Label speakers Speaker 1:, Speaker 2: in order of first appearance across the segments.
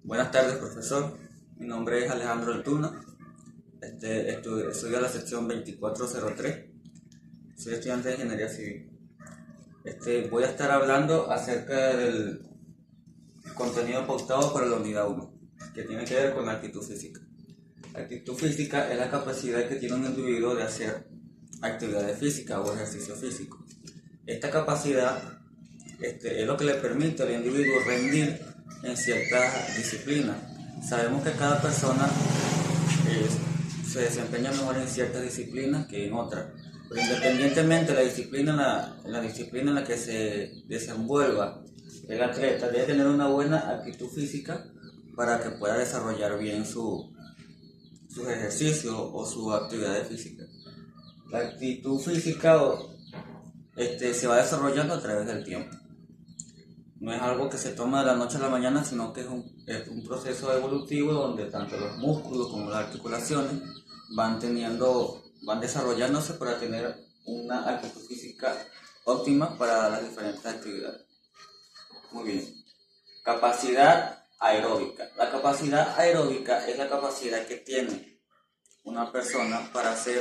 Speaker 1: Buenas tardes, profesor. Mi nombre es Alejandro Altuna. Estudio la sección 2403. Soy estudiante de Ingeniería Civil. Voy a estar hablando acerca del contenido pautado para la unidad 1, que tiene que ver con la actitud física. La actitud física es la capacidad que tiene un individuo de hacer actividades físicas o ejercicio físico. Esta capacidad es lo que le permite al individuo rendir en ciertas disciplinas. Sabemos que cada persona se desempeña mejor en ciertas disciplinas que en otras, pero independientemente de la disciplina en la que se desenvuelva el atleta, debe tener una buena actitud física para que pueda desarrollar bien sus ejercicios o sus actividades físicas. La actitud física se va desarrollando a través del tiempo. No es algo que se toma de la noche a la mañana, sino que es un proceso evolutivo donde tanto los músculos como las articulaciones van desarrollándose para tener una actitud física óptima para las diferentes actividades. Muy bien. Capacidad aeróbica. La capacidad aeróbica es la capacidad que tiene una persona para hacer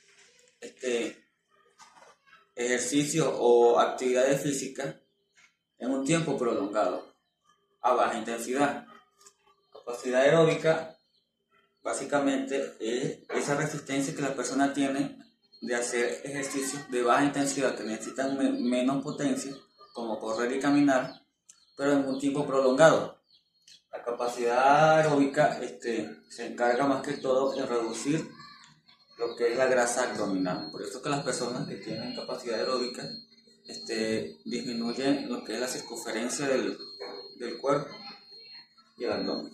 Speaker 1: ejercicio o actividades físicas en un tiempo prolongado, a baja intensidad. Capacidad aeróbica básicamente es esa resistencia que la persona tiene de hacer ejercicios de baja intensidad que necesitan menos potencia, como correr y caminar, pero en un tiempo prolongado. La capacidad aeróbica se encarga más que todo de reducir lo que es la grasa abdominal. Por eso que las personas que tienen capacidad aeróbica disminuyen lo que es la circunferencia del cuerpo y el abdomen.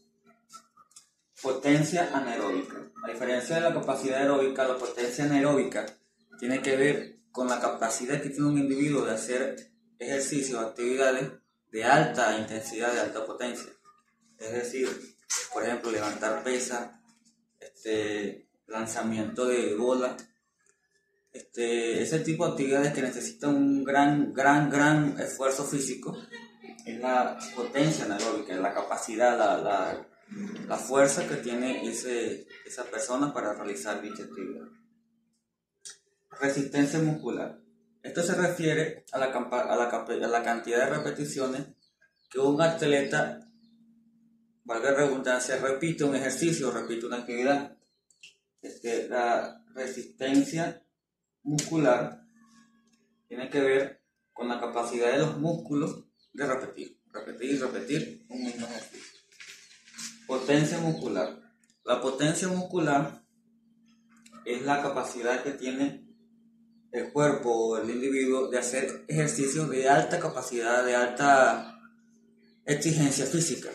Speaker 1: Potencia anaeróbica. A diferencia de la capacidad aeróbica, la potencia anaeróbica tiene que ver con la capacidad que tiene un individuo de hacer ejercicios o actividades de alta intensidad, de alta potencia. Es decir, por ejemplo, levantar pesas, lanzamiento de bola, ese tipo de actividades que necesitan un gran esfuerzo físico. Es la potencia anaeróbica, es la capacidad, la fuerza que tiene esa persona para realizar dicha actividad. Resistencia muscular. Esto se refiere a la cantidad de repeticiones que un atleta, valga la redundancia, repite un ejercicio, repite una actividad. La resistencia muscular tiene que ver con la capacidad de los músculos de repetir un mismo ejercicio. Potencia muscular. La potencia muscular es la capacidad que tiene el cuerpo o el individuo de hacer ejercicios de alta capacidad, de alta exigencia física.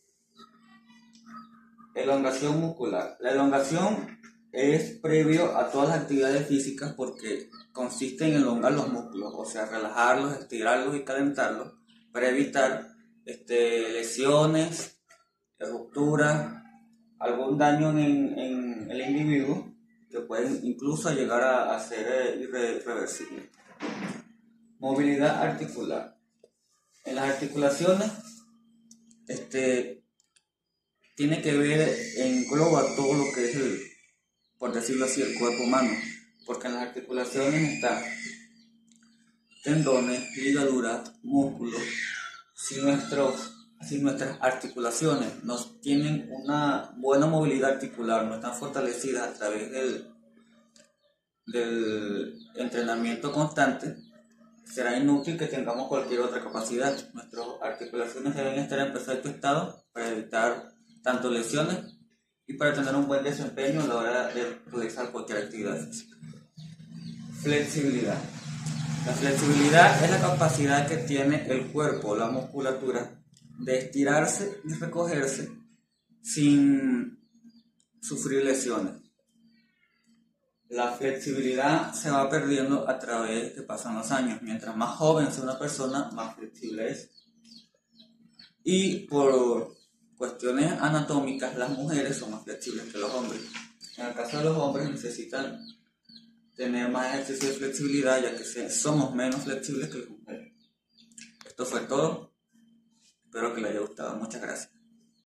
Speaker 1: Elongación muscular. La elongación es previo a todas las actividades físicas porque consiste en elongar los músculos, o sea, relajarlos, estirarlos y calentarlos para evitar lesiones, rupturas, algún daño en el individuo que pueden incluso llegar a ser irreversible. Movilidad articular. En las articulaciones tiene que ver, engloba todo lo que es por decirlo así, el cuerpo humano, porque en las articulaciones están tendones, ligaduras, músculos. Si nuestras articulaciones no tienen una buena movilidad articular, no están fortalecidas a través del entrenamiento constante, será inútil que tengamos cualquier otra capacidad. Nuestras articulaciones deben estar en perfecto estado para evitar tanto lesiones y para tener un buen desempeño a la hora de realizar cualquier actividad física. Flexibilidad. La flexibilidad es la capacidad que tiene el cuerpo, la musculatura, de estirarse y recogerse sin sufrir lesiones. La flexibilidad se va perdiendo a través que pasan los años. Mientras más joven sea una persona, más flexible es. Y por cuestiones anatómicas, las mujeres son más flexibles que los hombres. En el caso de los hombres necesitan tener más ejercicio de flexibilidad, ya que somos menos flexibles que las mujeres. Esto fue todo. Espero que les haya gustado. Muchas gracias.